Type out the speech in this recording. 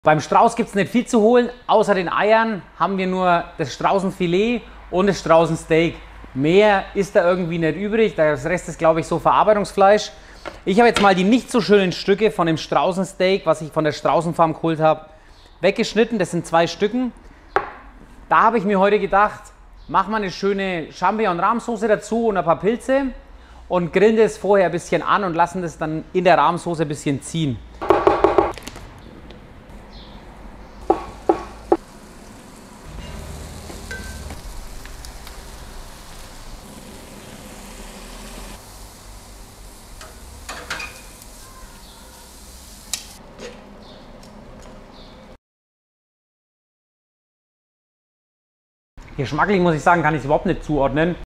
Beim Strauß gibt es nicht viel zu holen, außer den Eiern haben wir nur das Straußenfilet und das Straußensteak. Mehr ist da irgendwie nicht übrig, der Rest ist, glaube ich, so Verarbeitungsfleisch. Ich habe jetzt mal die nicht so schönen Stücke von dem Straußensteak, was ich von der Straußenfarm geholt habe, weggeschnitten. Das sind 2 Stücken. Da habe ich mir heute gedacht, mach mal eine schöne Champignon-Rahmsoße dazu und ein paar Pilze und grillen das vorher ein bisschen an und lassen das dann in der Rahmsoße ein bisschen ziehen. Geschmacklich muss ich sagen, kann ich es überhaupt nicht zuordnen.